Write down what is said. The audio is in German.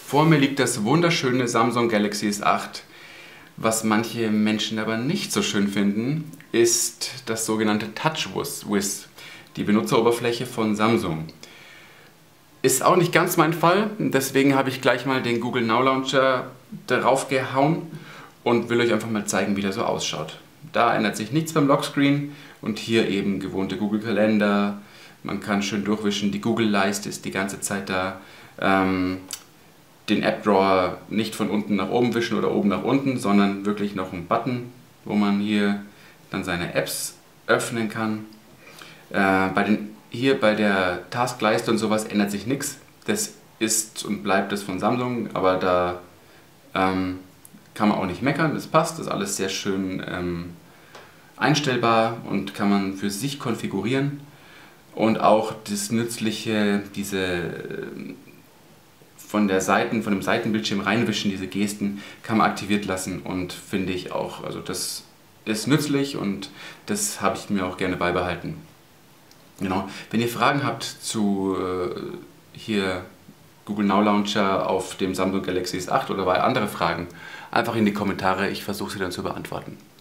Vor mir liegt das wunderschöne Samsung Galaxy S8. Was manche Menschen aber nicht so schön finden, ist das sogenannte TouchWiz, die Benutzeroberfläche von Samsung. Ist auch nicht ganz mein Fall, deswegen habe ich gleich mal den Google Now Launcher darauf gehauen und will euch einfach mal zeigen, wie der so ausschaut. Da ändert sich nichts beim Lockscreen und hier eben gewohnte Google Kalender. Man kann schön durchwischen, die Google-Leiste ist die ganze Zeit da. Den App-Drawer nicht von unten nach oben wischen oder oben nach unten, sondern wirklich noch einen Button, wo man hier dann seine Apps öffnen kann. Hier bei der Taskleiste und sowas ändert sich nichts. Das ist und bleibt das von Samsung, aber da kann man auch nicht meckern, das passt, das ist alles sehr schön einstellbar und kann man für sich konfigurieren. Und auch das Nützliche, von dem Seitenbildschirm reinwischen, diese Gesten, kann man aktiviert lassen und finde ich auch, also das ist nützlich und das habe ich mir auch gerne beibehalten. Genau. Wenn ihr Fragen habt zu hier Google Now Launcher auf dem Samsung Galaxy S8 oder bei anderen Fragen, einfach in die Kommentare, ich versuche sie dann zu beantworten.